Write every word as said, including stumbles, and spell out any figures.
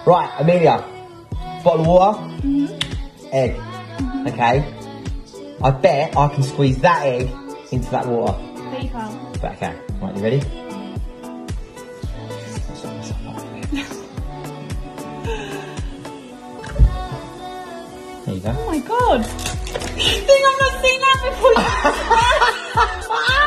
Right, Amelia. Bottle of water. Mm-hmm. Egg. Mm-hmm. Okay. I bet I can squeeze that egg into that water. But you can't. But okay. Right, you ready? There you go. Oh my god! You think I've not seen that before?